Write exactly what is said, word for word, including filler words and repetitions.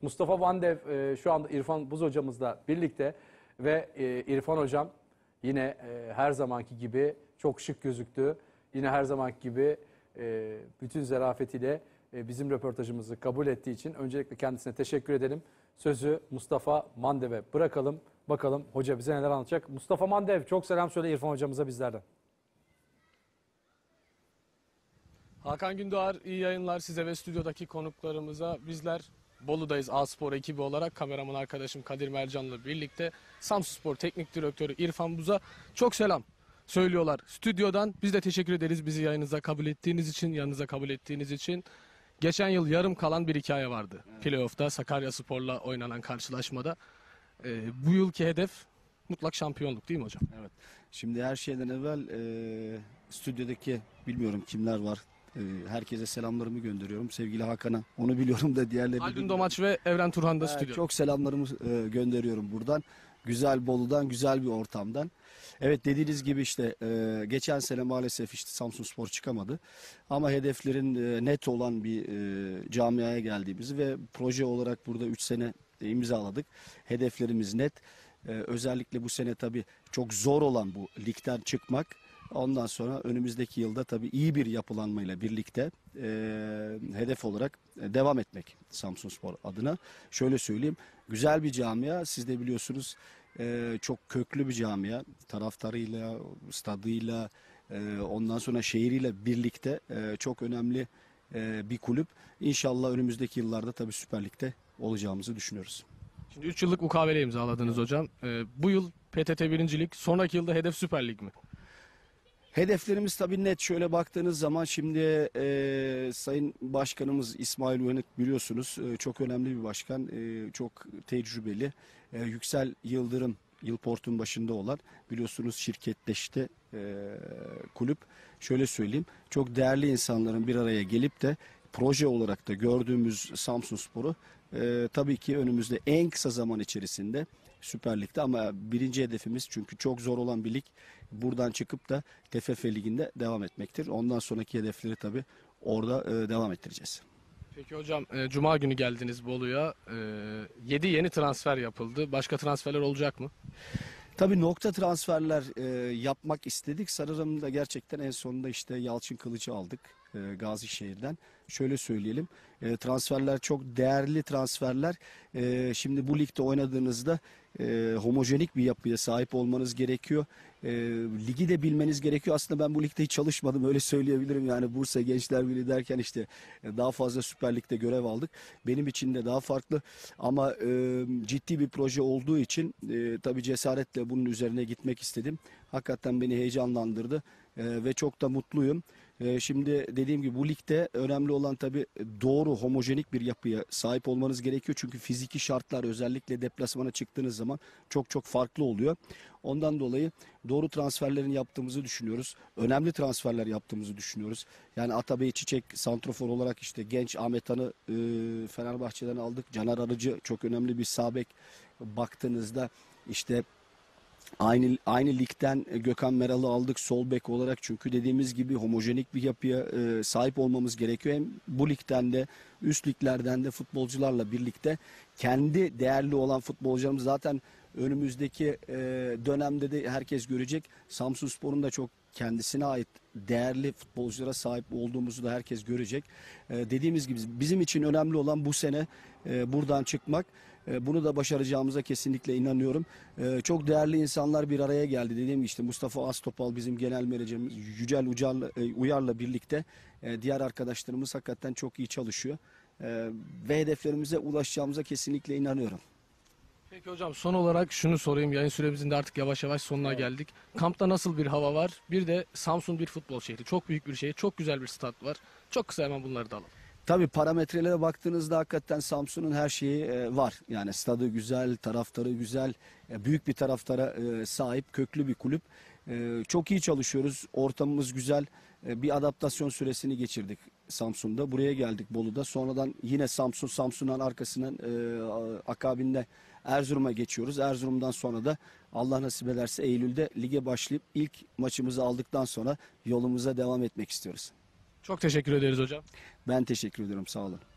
Mustafa Vandev e, şu anda İrfan Buz hocamızla birlikte ve e, İrfan hocam yine e, her zamanki gibi çok şık gözüktü. Yine her zamanki gibi e, bütün zarafetiyle e, bizim röportajımızı kabul ettiği için öncelikle kendisine teşekkür edelim. Sözü Mustafa Mandev'e bırakalım. Bakalım hoca bize neler anlatacak. Mustafa Mandev, çok selam söyle İrfan hocamıza bizlerden. Hakan Gündoğar, iyi yayınlar size ve stüdyodaki konuklarımıza. Bizler Bolu'dayız A-Spor ekibi olarak. Kameraman arkadaşım Kadir Mercan'la birlikte Samsunspor Teknik Direktörü İrfan Buz'a çok selam söylüyorlar stüdyodan. Biz de teşekkür ederiz bizi yayınıza kabul ettiğiniz için, yanınıza kabul ettiğiniz için. Geçen yıl yarım kalan bir hikaye vardı. Evet. Playoff'ta Sakaryaspor'la oynanan karşılaşmada. Ee, bu yılki hedef mutlak şampiyonluk değil mi hocam? Evet. Şimdi her şeyden evvel e, stüdyodaki bilmiyorum kimler var. E, herkese selamlarımı gönderiyorum. Sevgili Hakan'a onu biliyorum da diğerlerini Haldun Domaç ve Evren Turhan da e, stüdyo. Çok selamlarımı e, gönderiyorum buradan. Güzel Bolu'dan, güzel bir ortamdan. Evet, dediğiniz gibi işte e, geçen sene maalesef işte Samsunspor çıkamadı. Ama hedeflerin e, net olan bir e, camiaya geldiğimizi ve proje olarak burada üç sene e, imzaladık. Hedeflerimiz net. Ee, özellikle bu sene tabii çok zor olan bu ligden çıkmak. Ondan sonra önümüzdeki yılda tabii iyi bir yapılanmayla birlikte e, hedef olarak e, devam etmek Samsunspor adına. Şöyle söyleyeyim, güzel bir camia. Siz de biliyorsunuz e, çok köklü bir camia. Taraftarıyla, stadıyla, e, ondan sonra şehriyle birlikte e, çok önemli e, bir kulüp. İnşallah önümüzdeki yıllarda tabii Süper Lig'de olacağımızı düşünüyoruz. Şimdi üç yıllık mukavele imzaladınız hocam. Ee, bu yıl P T T birinci Lig, sonraki yılda hedef Süper Lig mi? Hedeflerimiz tabii net. Şöyle baktığınız zaman şimdi e, Sayın Başkanımız İsmail Uyanık biliyorsunuz e, çok önemli bir başkan, e, çok tecrübeli. E, Yüksel Yıldırım Yılport'un başında olan biliyorsunuz şirketleşti e, kulüp. Şöyle söyleyeyim, çok değerli insanların bir araya gelip de proje olarak da gördüğümüz Samsunspor'u e, tabii ki önümüzde en kısa zaman içerisinde Süper Lig'de, ama birinci hedefimiz çünkü çok zor olan bir lig, buradan çıkıp da T F F Ligi'nde devam etmektir. Ondan sonraki hedefleri tabii orada e, devam ettireceğiz. Peki hocam, e, Cuma günü geldiniz Bolu'ya. E, yedi yeni transfer yapıldı. Başka transferler olacak mı? Tabii nokta transferler e, yapmak istedik. Sanırım da gerçekten en sonunda işte Yalçın Kılıç'ı aldık e, Gazişehir'den. Şöyle söyleyelim, e, transferler çok değerli transferler. E, şimdi bu ligde oynadığınızda e, homojenik bir yapıya sahip olmanız gerekiyor. E, ligi de bilmeniz gerekiyor. Aslında ben bu ligde hiç çalışmadım, öyle söyleyebilirim. Yani Bursa Gençler Birliği derken işte e, daha fazla Süper Lig'de görev aldık. Benim için de daha farklı ama e, ciddi bir proje olduğu için e, tabii cesaretle bunun üzerine gitmek istedim. Hakikaten beni heyecanlandırdı e, ve çok da mutluyum. E, şimdi dediğim gibi bu ligde önemli olan tabii doğru homojenik bir yapıya sahip olmanız gerekiyor. Çünkü fiziki şartlar özellikle deplasmana çıktığınız zaman çok çok farklı oluyor. Ondan dolayı doğru transferlerin yaptığımızı düşünüyoruz. Önemli transferler yaptığımızı düşünüyoruz. Yani Atabey Çiçek santrofor olarak işte genç Ahmet Han'ı e, Fenerbahçe'den aldık. Caner Arıcı çok önemli bir sağ bek. Baktığınızda işte Aynı aynı ligden Gökhan Meral'ı aldık sol bek olarak, çünkü dediğimiz gibi homojenik bir yapıya e, sahip olmamız gerekiyor. Hem bu ligden de üst liglerden de futbolcularla birlikte kendi değerli olan futbolcularımız zaten önümüzdeki e, dönemde de herkes görecek. Samsunspor'un da çok kendisine ait değerli futbolculara sahip olduğumuzu da herkes görecek. E, dediğimiz gibi bizim için önemli olan bu sene e, buradan çıkmak. E, bunu da başaracağımıza kesinlikle inanıyorum. E, çok değerli insanlar bir araya geldi. Dediğim gibi işte Mustafa Astopal bizim genel menajerimiz, Yücel Ucar'la, e, Uyar'la birlikte e, diğer arkadaşlarımız hakikaten çok iyi çalışıyor. E, ve hedeflerimize ulaşacağımıza kesinlikle inanıyorum. Peki hocam, son olarak şunu sorayım. Yayın süremizin de artık yavaş yavaş sonuna evet. geldik. Kampta nasıl bir hava var? Bir de Samsun bir futbol şehri. Çok büyük bir şehir. Çok güzel bir stat var. Çok kısa hemen bunları da alalım. Tabii parametrelere baktığınızda hakikaten Samsun'un her şeyi e, var. Yani stadı güzel, taraftarı güzel, e, büyük bir taraftara e, sahip, köklü bir kulüp. E, çok iyi çalışıyoruz, ortamımız güzel. E, bir adaptasyon süresini geçirdik Samsun'da. Buraya geldik Bolu'da. Sonradan yine Samsun, Samsun'un arkasından e, akabinde Erzurum'a geçiyoruz. Erzurum'dan sonra da Allah nasip ederse Eylül'de lige başlayıp ilk maçımızı aldıktan sonra yolumuza devam etmek istiyoruz. Çok teşekkür ederiz hocam. Ben teşekkür ederim, sağ olun.